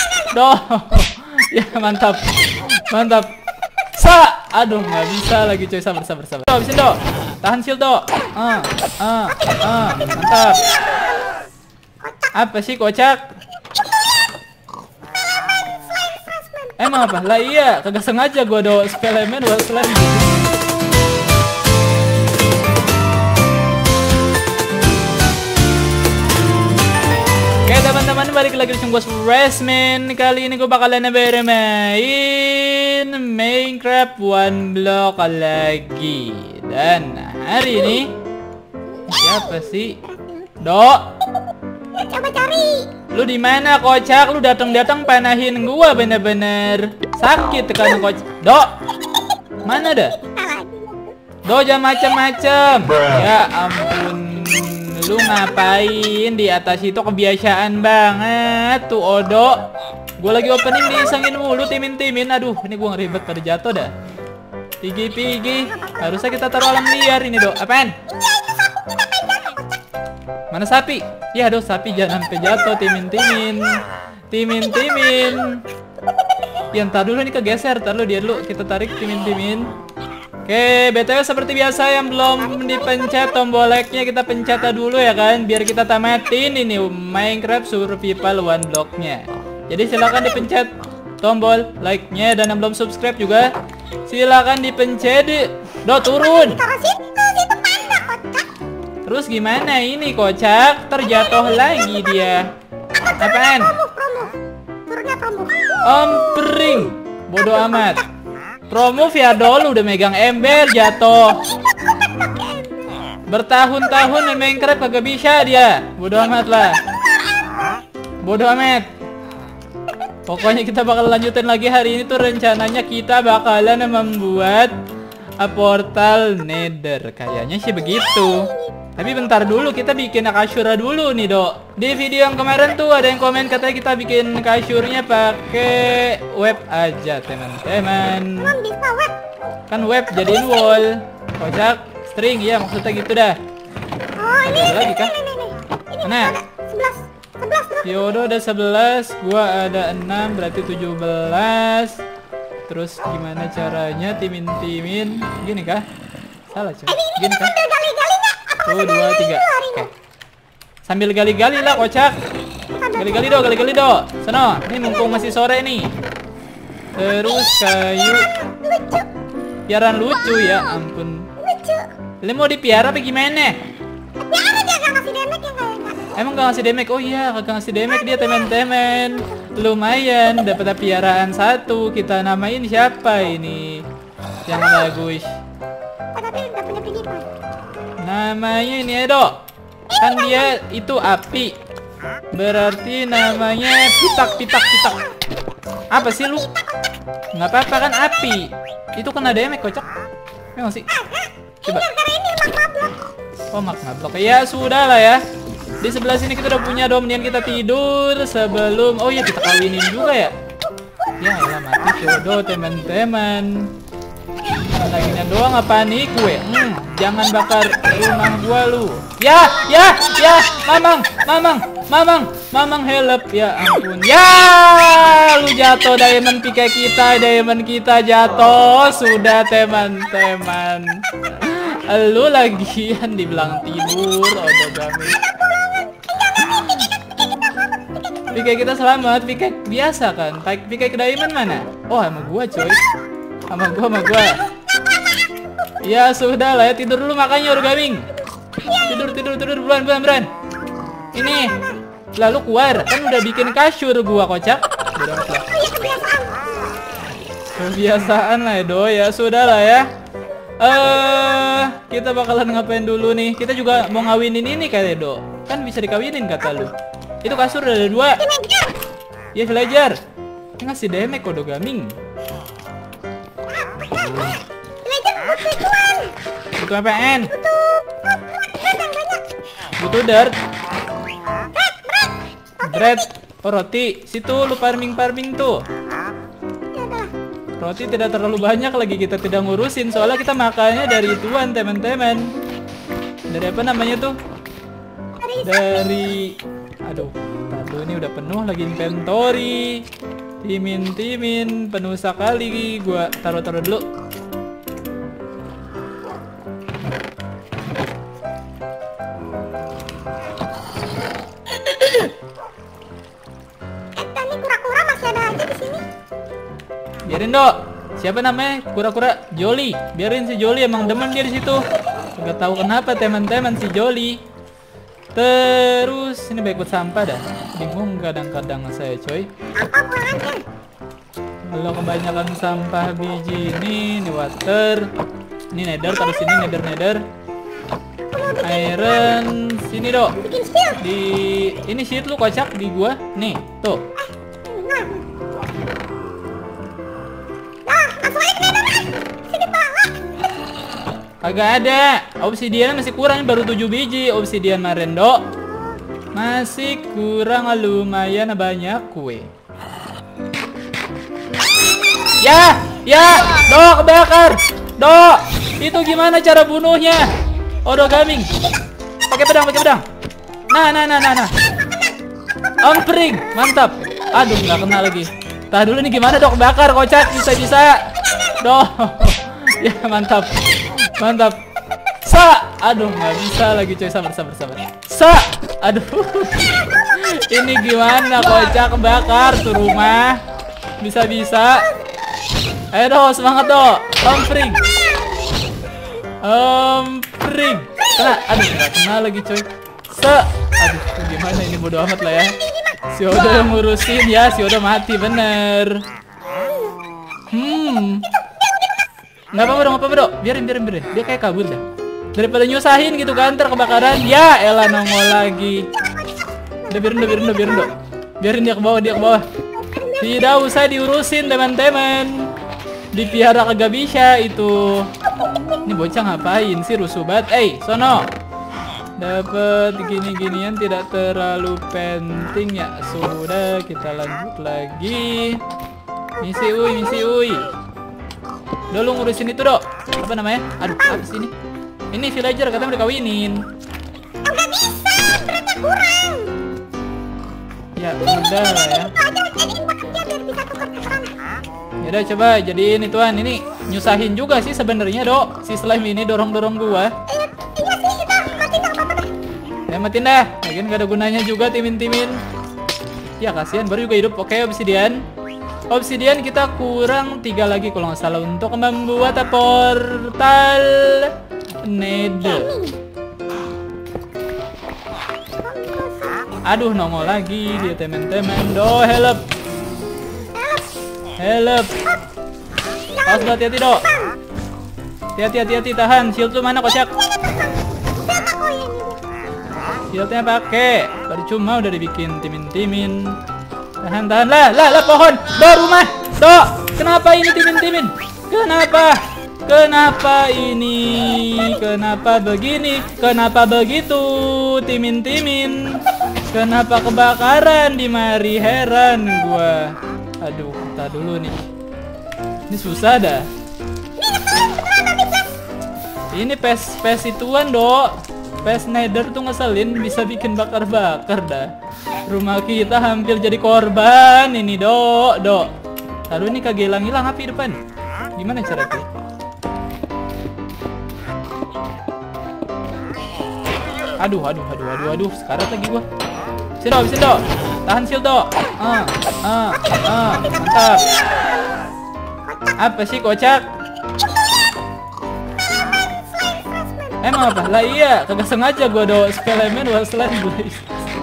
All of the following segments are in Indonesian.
Do. Ya mantap. Mantap. Aduh, nggak bisa lagi coy. Sabar. Do, habisin Do. Tahan shield Do. Mantap. Apa sih kocak? Emang apa? Lah iya, kagak sengaja gua do spelemen buat slam. Oke teman-teman, balik lagi di channel Resmin. Kali ini gue bakalan bermain Minecraft One Block lagi. Dan hari ini siapa sih? Do. Coba cari. Lu di mana kocak? Lu datang panahin gua bener-bener sakit tekan kocak. Do. Mana dah? Do jangan macem-macem. Ya ampun. Lu ngapain di atas itu? Kebiasaan banget tuh Odo. Gua lagi opening disengin mulu timin-timin. Aduh, ini gua ngeribet pada jatuh dah. Pigi. Harusnya kita taruh alam liar ini, Do. Apaan? Mana sapi? Ya aduh, sapi jangan sampai jatuh. Timin. Ya entar dulu nih kegeser. Ntar lu dia dulu. Kita tarik timin. Oke, BTW seperti biasa yang belum dipencet tombol like-nya kita pencet dulu ya kan, biar kita tamatin ini Minecraft Survival One Block-nya. Jadi silakan dipencet tombol like-nya, dan yang belum subscribe juga silakan dipencet. Do turun. Terus gimana ini kocak? Terjatuh lagi dia. Apaan? Ompring. Bodoh amat. Promo via dulu udah megang ember jatuh. Bertahun-tahun main Minecraft kagak bisa dia. Bodoh amat lah. Bodoh amat. Pokoknya kita bakal lanjutin lagi hari ini tuh, rencananya kita bakalan membuat portal Nether. Kayaknya sih begitu. Tapi bentar dulu, kita bikin kasurnya dulu nih, Do. Di video yang kemarin tuh ada yang komen katanya kita bikin kasurnya pakai web aja, teman-teman. Kan web jadiin wall. Kocak, string, ya maksudnya gitu dah. Oh, ini lagi kah? Mana? 11. Yodo ada 11, gua ada 6, berarti 17. Terus gimana caranya timin? Gini kah? Salah, coy. Gini kah? Tuh, 2, 3. Oke. Sambil gali-gali lah, kocak. Gali-gali do. Sono, ini mumpung masih sore nih. Terus kayu. Piaraan lucu ya, ampun. Lu mau dipiara apa gimana? Piara dia gak ngasih damage ya kayaknya. Emang gak ngasih damage? Oh iya, kagak ngasih damage dia, teman-teman. Lumayan, dapat piaraan 1. Kita namain siapa ini? Yang bagus. Tapi udah punya pinipan. Namanya ini Edo. Kan dia itu api. Berarti namanya pitak. Apa sih lu? Nggak apa-apa kan api. Itu kena damage kocak. Memang sih. Coba. Oh, magma block. Ya sudah lah ya. Di sebelah sini kita udah punya dominion, kita tidur sebelum. Oh iya, kita kawinin juga ya. Ya elah, mati jodoh teman-teman. Laginya doang apa nih kue? Jangan bakar rumah gua lu. Ya, mamang help. Ya ampun. Ya, lu jatuh, diamond kita jatuh. Sudah teman-teman. Lu lagian dibilang tidur, udah gamis. Pikai kita selamat, pikai biasa kan? Pikai ke diamond mana? Oh, sama gua coy. Sama gua. Ya sudah lah ya, tidur dulu makanya orgaming. Tidur buruan. Ini lalu keluar, kan udah bikin kasur gua kocak. Kebiasaan lah Do ya, sudah lah ya. Kita bakalan ngapain dulu nih? Kita juga mau ngawinin ini kayak Do. Kan bisa dikawinin kata lu. Itu kasur ada 2. Ya villager. Ngasih damage kode gaming. Butuh apaan? Butuh dirt. Bread. Oh, roti. Situ lu farming tuh. Roti tidak terlalu banyak lagi, kita tidak ngurusin. Soalnya kita makannya dari ituan, teman-teman. Dari apa namanya tuh? Dari... Aduh, Aduh, ini udah penuh lagi inventory. Timin penuh sekali. Gua taruh dulu. Ini kura-kura masih ada aja di sini. Biarin, Dok. Siapa namanya? Kura-kura Jolly. Biarin si Jolly, emang demen dia di situ. Gak tahu kenapa teman-teman si Jolly. Terus ini baik buat sampah dah. Bingung kadang-kadang saya, coy. Apa buangannya? Kalau kebanyakan sampah biji ini water. Ini nether, taruh sini nether. Iron sini, Dok. Bikin shield. Di ini sheet lu kocak di gua. Nih, tuh. Nah. Langsung aja ke nether kan? Sini bawah. Kagak ada. Obsidian masih kurang, baru 7 biji obsidian kemarin, Dok. Masih kurang lumayan banyak kue. Ya, Dok, kebakar. Dok, itu gimana cara bunuhnya? Gaming. Pakai pedang. Nah. Ompring, mantap. Aduh, nggak kena lagi. Tahan dulu nih, gimana, Dok? Bakar, kocak, bisa. Dok. Ya, mantap. Aduh, nggak bisa lagi, coy. Sabar. Aduh. Ini gimana, kocak, bakar tuh rumah. Bisa. Ayo, Dok, semangat, Dok. Ompring. Aduh, nggak kena lagi, coy. Aduh, gimana ini, bodo amat lah ya. Si Odo yang ngurusin ya, si Odo mati bener. Nggak apa-apa, Dok. Biarin. Dia kayak kabur dah. Daripada nyusahin gitu kan, ntar kebakaran. Ya elah, nongol lagi. Udah, biarin, Dok. Biarin dia ke bawah. Tidak usah diurusin, teman-teman. Dipihara kagak bisa itu. Ini bocah ngapain sih, rusuh banget. Sono. Dapat gini-ginian tidak terlalu penting ya. Sudah, kita lanjut lagi. Misi uy. Udah, lu ngurusin itu, Dok. Apa namanya? Aduh, apa sih ini? Ini villager, katanya udah kawinin. Nggak bisa, ternyata kurang. Ya udah lah ya. Yaudah, coba jadiin ituan. Ini nyusahin juga sih sebenarnya, Dok. Si slime ini dorong gua. Iya sih, kita matiin apa-apa deh. Ya matiin dah. Lagian gak ada gunanya juga timin. Ya kasihan, baru juga hidup. Oke, obsidian kita kurang 3 lagi kalau nggak salah untuk membuat portal nether. Aduh, nongol lagi dia, teman-teman. Help. Awas, hati-hati, Dok. Hati-hati, tahan. Shield lu mana, kocak? Shieldnya pakai. Percuma udah dibikin timin. Tahan lah pohon. Do, rumah. Dok, kenapa ini timin? Kenapa ini? Kenapa begini? Kenapa begitu? Timin. Kenapa kebakaran di mari, heran gua. Aduh, kita dulu nih. Ini susah dah. Ini pes ituan, Dok. Pes nether tuh ngeselin, bisa bikin bakar-bakar dah. Rumah kita hampir jadi korban ini, Dok. Taruh ini kagak hilang api depan. Gimana caranya? Aduh. Sekarat lagi gua. Sini, Dok. Tahan shield, Dok. Mantap. Apa sih, kocak? Emang apa? Lah iya, kagak sengaja gua, Dok. Spelemen was slime blaze.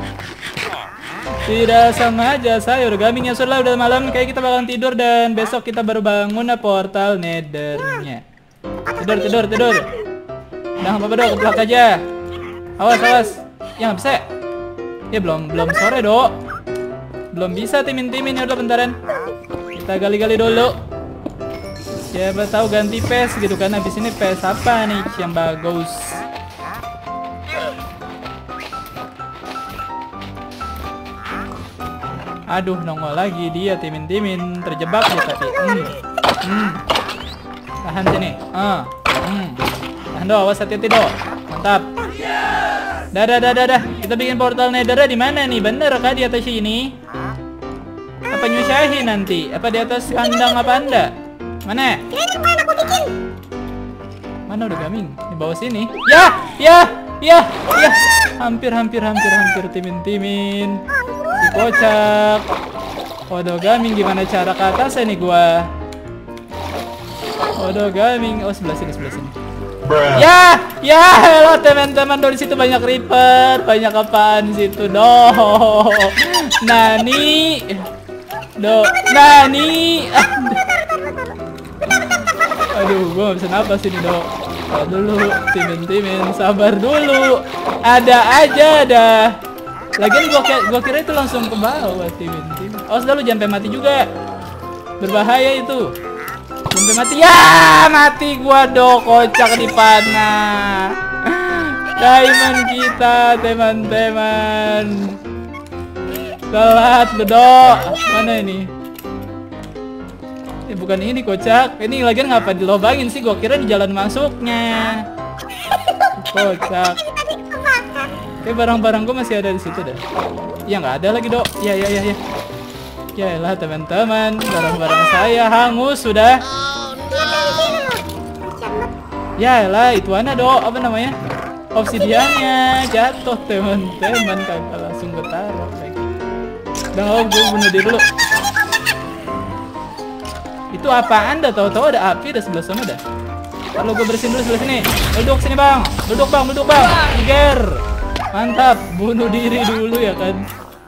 Tidak sengaja, saya udah gaming ya. Udah malam, kayak kita bakalan tidur dan besok kita baru bangun portal nethernya. Tidur. Udah apa-apa, Dok, keplak aja. Awas. Ya nggak bisa. Ya belum sore, Dok. Belum bisa timin ya, udah bentaran. Kita gali-gali dulu. Siapa tahu ganti pes gitu kan. Habis ini pes apa nih yang bagus? Aduh, nongol lagi dia timin terjebak ya tapi. Tahan sini. Tahan, Dok, awas hati-hati, Dok. Mantap. Dah. kita bikin portal nethernya di mana nih? Bener kah di atas ini? Apa nyusahin nanti? Apa di atas kandang apa anda? Mana? Ini kemarin aku bikin. Mana udah gaming? Di bawah sini. Ya. Hampir timin. Si kocak. Waduh gaming, gimana cara ke atas nih gua? Waduh gaming. Oh sebelah sini. Ya lo teman-teman, di situ banyak creeper, banyak apaan situ dong. Nani. Aduh, gua gak bisa napas ini dong. Dulu, timin, sabar dulu. Ada aja dah. Lagian gua kira itu langsung ke bawah, timin. Oh, sudah lu jangan sampai mati juga. Berbahaya itu. Sampai mati. Ya, mati gua dong, kocak di panah. Diamond kita, teman-teman. Telat lu dong. Mana ini? Bukan ini kocak. Ini lagian ngapa dilobangin sih? Gua kira di jalan masuknya. Kocak. Oke, barang-barang gua masih ada di situ dah. Ya nggak ada lagi, Dok. Ya. Yaelah teman-teman, barang-barang saya hangus sudah. Yaelah, itu mana, Dok? Apa namanya? Obsidiannya jatuh, teman-teman. Kagak langsung ketaruh lagi. Dah, gue bunuh diri dulu. Itu apaan dah? Tahu-tahu ada api dah sebelah sana dah. Kalau gue bersihin dulu sebelah sini. Duduk sini bang. Duduk bang. Tiger. Mantap. Bunuh diri dulu ya kan.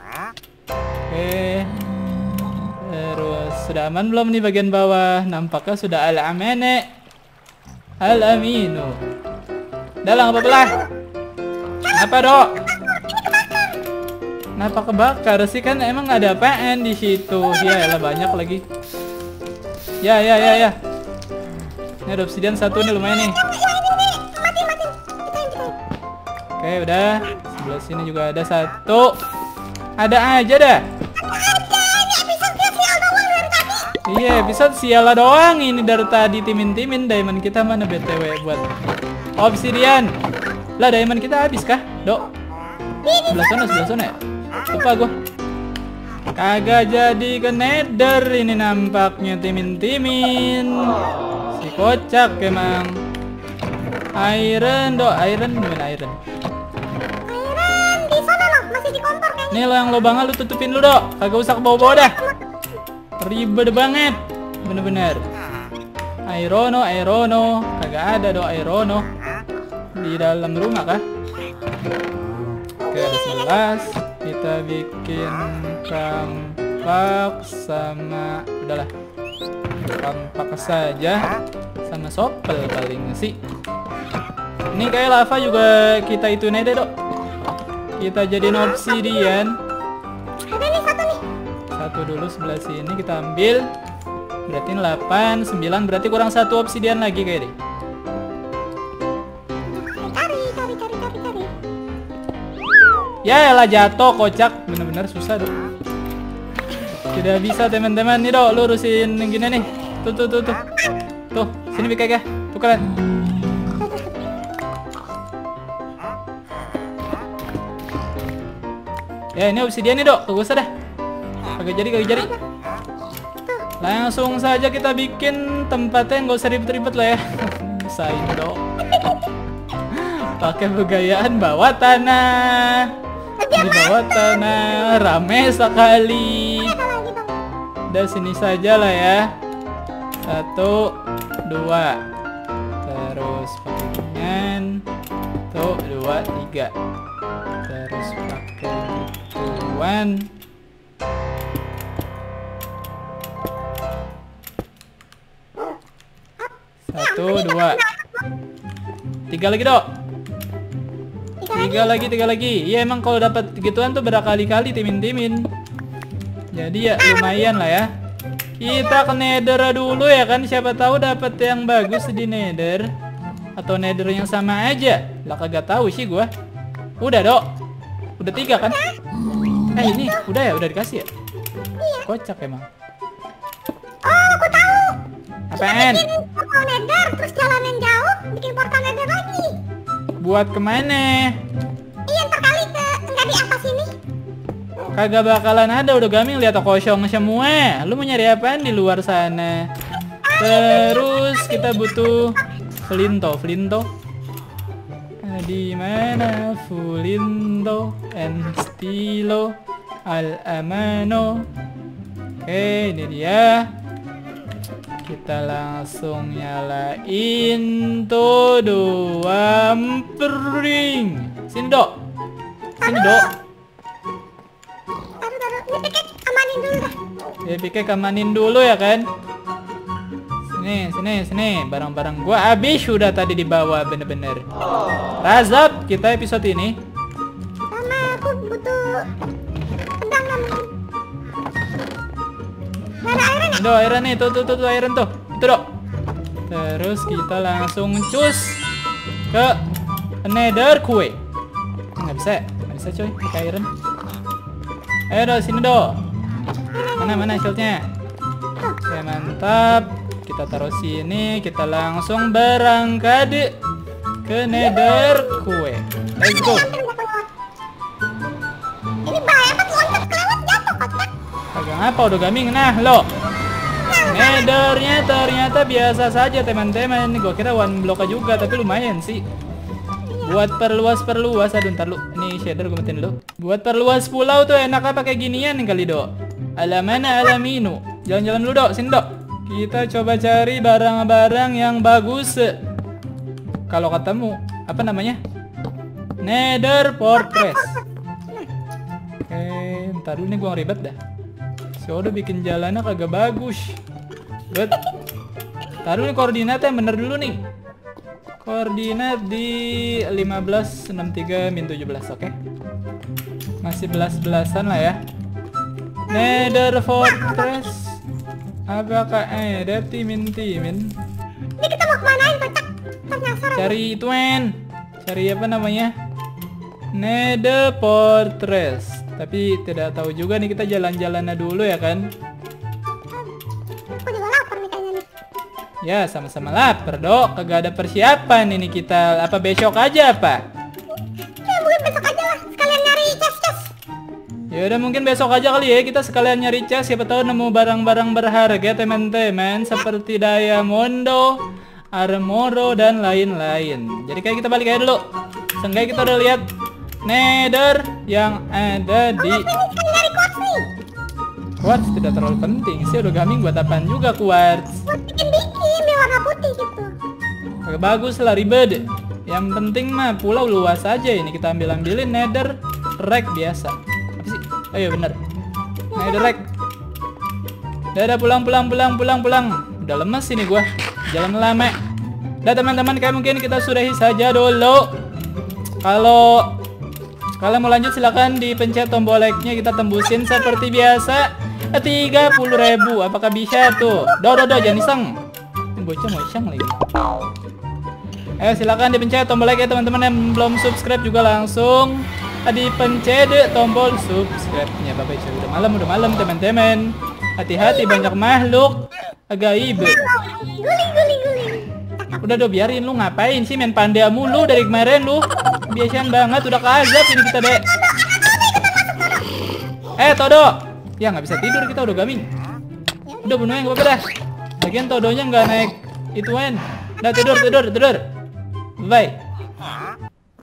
Oke. Terus sudah aman belum nih bagian bawah? Nampaknya sudah al-amane. Al-aminu. Udah lah, nggak apa-apa lah. Apa dok? Kenapa kebakar sih? Kan emang ada apaan di situ? Ya lah banyak lagi. Ya. Ini ada obsidian satu nih, lumayan nih. Oke, udah. Sebelah sini juga ada satu. Ada aja dah. Iya, episode siala doang ini dari tadi. Timin diamond kita mana BTW buat obsidian. Lah diamond kita habis kah, Dok? Sebelah sana ya? Lupa gua. Kagak jadi ke nether ini nampaknya, timin. Si kocak emang. Iron, Dok. Iron gimana iron? Iron di sana loh, masih di kompor kayaknya. Nih lo yang lubangnya lu tutupin lu, Dok. Kagak usah ke bawah-bawah dah. Ribet banget. Bener-bener. Irono. Kagak ada, Dok, irono. Di dalam rumah kah? Oke, ada 11. Kita bikin kampak sama udahlah. Kampak saja sama sopel paling sih. Ini kayak lava juga kita itu deh, Dok. Kita jadiin obsidian. Ada nih satu nih. Satu dulu sebelah sini kita ambil. Berarti 8, 9, berarti kurang satu obsidian lagi kayak deh. Cari. Ya elah jatuh kocak, bener-bener susah dong. Tidak bisa teman-teman nih Dok, lurusin gini nih. Tuh, sini bikak ya. Tuh kalian. Ya ini obsidian nih Dok, gak usah dah. Kagak jadi. Langsung saja kita bikin tempatnya, nggak usah ribet-ribet lah ya. Usahain Dok. Pakai begayaan bawah tanah. Di bawah tanah rame sekali. Udah sini saja lah ya. 1, 2. Terus pakai ginian. Tuh 2, 3. Terus pakai gituan. 1, 2. 3 lagi Dok. 3 lagi. Iya emang kalau dapat gituan tuh berkali-kali timin. Jadi ya lumayan lah ya. Kita ke nether dulu ya kan, siapa tahu dapat yang bagus di nether atau nether yang sama aja. Lah kagak tahu sih gua. Udah Dok. Udah 3 kan? Ini udah ya, udah dikasih ya? Kocak emang. Oh, aku tahu. Apaan? Bikin portal nether, terus jalan yang jauh, bikin portal nether lagi. Buat kemana? Iya, ntar kali ke Kagak bakalan ada, udah Gaming lihat kosong semua. Lu mau nyari apaan di luar sana? Terus kita butuh Flinto. Di mana Flinto and Stilo al amano? Oke, ini dia. Kita langsung nyalain tuh 2 empering. Sini dok. Taruh. Ini pikir amanin dulu dah. Ya pikir kamanin dulu ya kan. Sini. Barang-barang gua habis sudah tadi dibawa bener-bener. Razab kita episode ini. Sama aku butuh pedang namanya. Gak ada airnya nih. Tuh airan nih, tuh airan tuh. Itu dok. Terus kita langsung cus ke Nether kue. Nggak bisa coy, pakai iron. Ayo dok, sini dok. Mana shieldnya? Oke mantap. Kita taruh sini, kita langsung berangkat ke Nether kue. Let's go. Ini bahaya pas loncat kelewat jatuh kotak. Kagak ngapa udah Gaming. Nah lo, Nethernya ternyata biasa saja teman-teman. Gue kira one block juga, tapi lumayan sih. Buat perluas. Aduh ntar lu, ini shader gue matiin dulu. Buat perluas pulau tuh enaknya pakai ginian kali dok. Alamana alaminu. Jalan-jalan dulu dok, sini dok. Kita coba cari barang-barang yang bagus. Kalau ketemu, apa namanya? Nether Fortress. Oke, ntar dulu nih gua ngeribet dah. So udah bikin jalannya kagak bagus. Good. Ntar dulu nih koordinatnya yang bener dulu nih. Koordinat di 1563-17, oke? Masih belas-belasan lah ya. Nether Fortress. Apakah ada timin? Ini kita mau kemanain kotak? Penasaran. Cari ituan. Cari apa namanya? Nether Fortress. Tapi tidak tahu juga nih, kita jalan-jalannya dulu ya kan? Aku juga lapar nih kayaknya nih. Ya sama-sama lapar dok. Kagak ada persiapan ini kita. Apa besok aja apa? Ya mungkin besok aja lah. Sekalian nyari chest. Ya udah mungkin besok aja kali ya, kita sekalian nyari chest, siapa tahu nemu barang-barang berharga teman-teman seperti diamondo, armoro dan lain-lain. Jadi kayak kita balik aja dulu. Seenggaknya kita udah lihat Nether yang ada di Nyari quartz nih. quartz. Tidak terlalu penting sih, udah Gaming buat apaan juga quartz. Buat bikin biar warna putih gitu. Kagak bagus lah, ribet. Yang penting mah pulau luas aja ini, kita ambilin Nether rack biasa. Apa sih? Oh iya bener, Nether rack. Udah pulang. Udah lemes ini gua, jalan lama. Udah teman-teman, kayak mungkin kita sudahi saja dulu. Kalau kalian mau lanjut silahkan dipencet tombol like-nya, kita tembusin seperti biasa 30.000. Apakah bisa tuh? Do jangan iseng. Ini bocah mau iseng lagi. Ayo silakan dipencet tombol like ya teman-teman. Yang belum subscribe juga langsung dipencet tombol subscribe-nya. Bye-bye. Udah malam teman-teman. Hati-hati, banyak makhluk gaib. Guling. Udah biarin, lu ngapain sih main panda mulu dari kemarin lu? Biasaan banget, udah keazab ini kita deh. Todo. Ya nggak bisa tidur kita, udah Gaming. Udah bunuhnya nggak apa-apa dah. Lagian Todonya nggak naik ituan. Udah tidur. Bye.